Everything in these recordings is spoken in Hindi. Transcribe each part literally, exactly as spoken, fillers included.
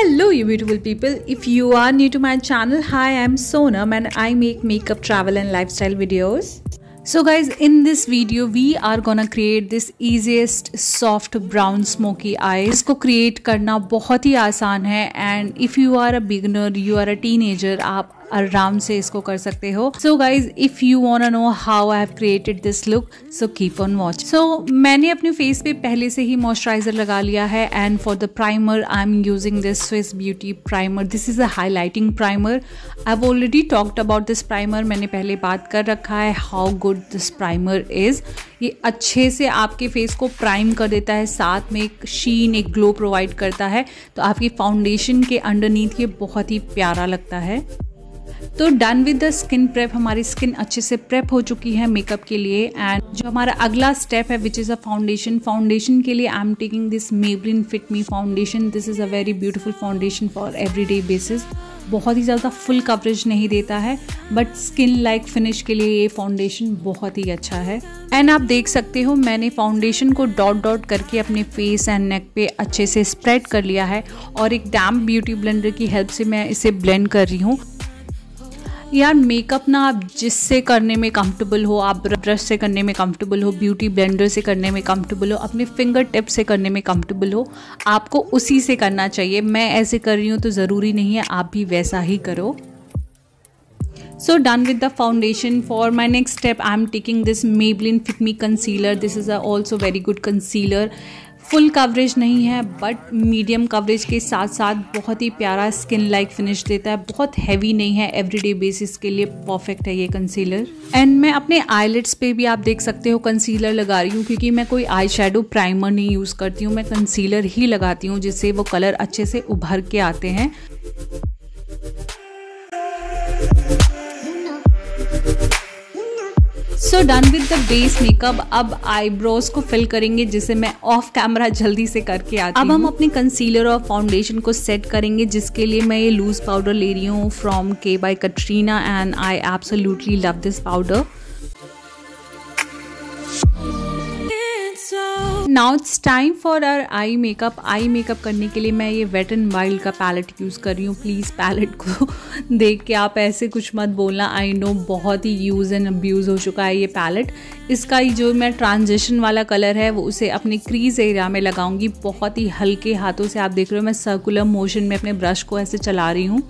Hello you beautiful people, if you are new to my channel, hi, I'm Sonam and I make makeup, travel and lifestyle videos. So guys, in this video we are gonna create this easiest soft brown smoky eyes. इसको create करना बहुत ही आसान है and if you are a beginner, you are a teenager, आप आराम से इसको कर सकते हो. So guys, if you wanna know how I have created this look, so keep on watching. So मैंने अपने face पे पहले से ही moisturizer लगा लिया है and for the primer I'm using this Swiss Beauty primer. This is a highlighting primer. I've already talked about this primer. मैंने पहले बात कर रखा है how good this primer is. ये अच्छे से आपके फेस को प्राइम कर देता है, साथ में एक शीन, एक ग्लो प्रोवाइड करता है, तो आपकी फाउंडेशन के अंडरनीथ ये बहुत ही प्यारा लगता है. तो done with the skin prep, हमारी स्किन अच्छे से प्रेप हो चुकी है मेकअप के लिए. एंड जो हमारा अगला स्टेप है which is a foundation. Foundation के लिए I am taking this Maybelline Fit Me foundation. This is a very beautiful foundation for everyday basis. बहुत ही ज़्यादा फुल कवरेज नहीं देता है बट स्किन लाइक फिनिश के लिए ये फाउंडेशन बहुत ही अच्छा है. एंड आप देख सकते हो मैंने फाउंडेशन को डॉट डॉट करके अपने फेस एंड नेक पे अच्छे से स्प्रेड कर लिया है और एक डैम्प ब्यूटी ब्लेंडर की हेल्प से मैं इसे ब्लेंड कर रही हूँ. यार मेकअप ना आप जिससे करने में कंफर्टेबल हो, आप ब्रश से करने में कंफर्टेबल हो, ब्यूटी ब्लेंडर से करने में कंफर्टेबल हो, अपने फिंगर टिप से करने में कंफर्टेबल हो, आपको उसी से करना चाहिए. मैं ऐसे कर रही हूँ तो ज़रूरी नहीं है आप भी वैसा ही करो. So done with the foundation. For my next step I am taking this Maybelline Fit Me concealer. This is a also very good concealer. Full coverage नहीं है बट मीडियम कवरेज के साथ साथ बहुत ही प्यारा स्किन लाइक फिनिश देता है. बहुत हैवी नहीं है, एवरीडे बेसिस के लिए परफेक्ट है ये कंसीलर. एंड मैं अपने आईलिड्स पे भी आप देख सकते हो कंसीलर लगा रही हूँ क्योंकि मैं कोई आई शेडो प्राइमर नहीं यूज़ करती हूँ, मैं कंसीलर ही लगाती हूँ जिससे वो कलर अच्छे से उभर के आते हैं. So done with the base makeup. अब आईब्रोज को फिल करेंगे जिसे मैं ऑफ कैमरा जल्दी से करके आती हूँ. अब हम अपने कंसीलर और फाउंडेशन को सेट करेंगे जिसके लिए मैं ये लूज पाउडर ले रही हूँ from K by Katrina and I absolutely love this powder. Now it's time for our eye makeup. Eye makeup करने के लिए मैं ये वेट एंड वाइल्ड का पैलेट यूज़ कर रही हूँ. प्लीज़ पैलेट को देख के आप ऐसे कुछ मत बोलना. आई नो बहुत ही यूज़ एंड अब्यूज़ हो चुका है ये पैलेट. इसका जो मैं ट्रांजिशन वाला कलर है वो उसे अपने क्रीज एरिया में लगाऊंगी. बहुत ही हल्के हाथों से, आप देख रहे हो मैं सर्कुलर मोशन में अपने ब्रश को ऐसे चला रही हूँ.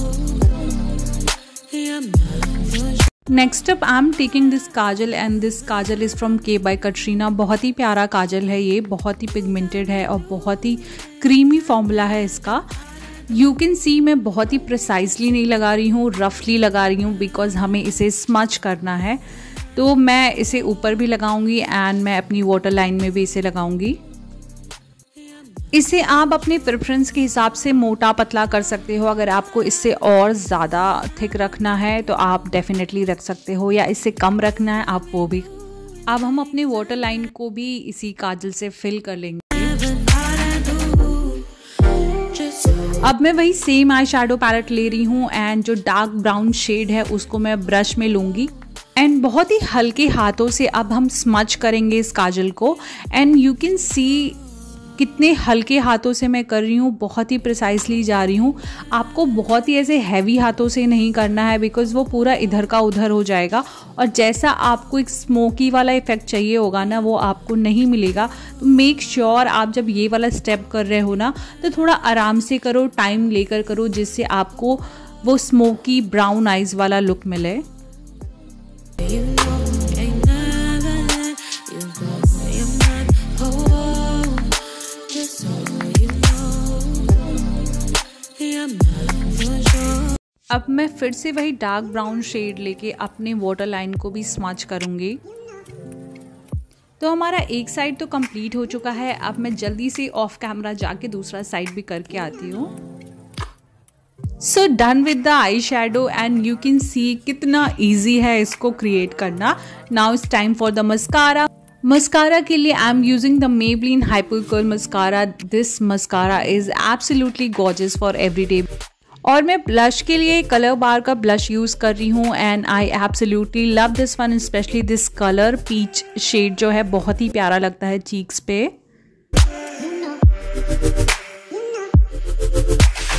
Next up I am taking this kajal and this kajal is from K by Katrina. बहुत ही प्यारा काजल है ये, बहुत ही पिगमेंटेड है और बहुत ही क्रीमी फॉर्मूला है इसका. यू कैन सी मैं बहुत ही प्रिसाइजली नहीं लगा रही हूँ, रफली लगा रही हूँ बिकॉज हमें इसे स्मच करना है. तो मैं इसे ऊपर भी लगाऊंगी एंड मैं अपनी वाटर लाइन में भी इसे लगाऊंगी. इसे आप अपने प्रेफरेंस के हिसाब से मोटा पतला कर सकते हो. अगर आपको इससे और ज़्यादा थिक रखना है तो आप डेफिनेटली रख सकते हो, या इससे कम रखना है आप वो भी. अब हम अपने वाटर लाइन को भी इसी काजल से फिल कर लेंगे. अब मैं वही सेम आई शैडो पैलेट ले रही हूँ एंड जो डार्क ब्राउन शेड है उसको मैं ब्रश में लूँगी एंड बहुत ही हल्के हाथों से अब हम स्मच करेंगे इस काजल को. एंड यू कैन सी कितने हल्के हाथों से मैं कर रही हूँ, बहुत ही प्रिसाइसली जा रही हूँ. आपको बहुत ही ऐसे हैवी हाथों से नहीं करना है बिकॉज वो पूरा इधर का उधर हो जाएगा और जैसा आपको एक स्मोकी वाला इफेक्ट चाहिए होगा ना वो आपको नहीं मिलेगा. तो मेक श्योर sure आप जब ये वाला स्टेप कर रहे हो ना तो थोड़ा आराम से करो, टाइम लेकर करो जिससे आपको वो स्मोकी ब्राउन आइज वाला लुक मिले. अब मैं फिर से वही डार्क ब्राउन शेड लेके अपने वाटर लाइन को भी स्मच करूँगी. तो हमारा एक साइड तो कंप्लीट हो चुका है. अब मैं जल्दी से ऑफ कैमरा जाके दूसरा साइड भी करके आती हूँ. So done with the eye shadow and you can see कितना इजी है इसको क्रिएट करना. Now it's time for the mascara. Mascara के लिए I am using the Maybelline Hyper Curl mascara. This mascara is absolutely gorgeous for everyday. और मैं ब्लश के लिए कलर बार का ब्लश यूज़ कर रही हूँ and I absolutely love this one, specially this colour peach shade जो है बहुत ही प्यारा लगता है चीक्स पे.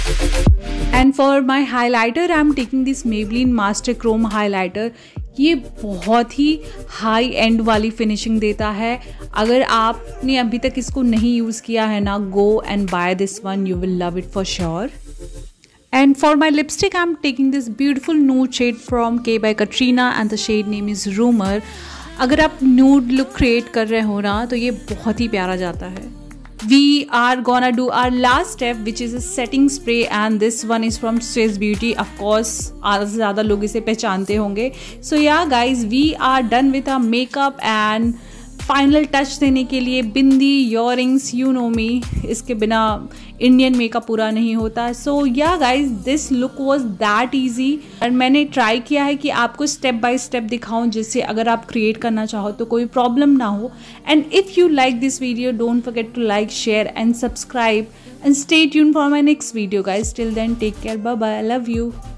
And for my highlighter I am taking this Maybelline master chrome highlighter. ये बहुत ही हाई एंड वाली फिनिशिंग देता है। अगर आपने अभी तक इसको नहीं यूज़ किया है ना, go and buy this one, you will love it for sure. And for my lipstick, I'm taking this beautiful nude shade from K by Katrina and the shade name is Rumor. अगर आप nude look create कर रहे हो ना, तो ये बहुत ही प्यारा जाता है। We are gonna do our last step, which is a setting spray, and this one is from Swiss Beauty. Of course, आधे से ज़्यादा लोग इसे पहचानते होंगे। So yeah, guys, we are done with our makeup and final touch देने के लिए bindi, earrings, you know me, इसके बिना इंडियन मेकअप पूरा नहीं होता। So ya guys, this look was that easy. और मैंने ट्राई किया है कि आपको स्टेप बाय स्टेप दिखाऊं, जिससे अगर आप क्रिएट करना चाहो तो कोई प्रॉब्लम ना हो। And if you like this video, don't forget to like, share and subscribe and stay tune for my next video guys. Till then, take care, bye bye, I love you.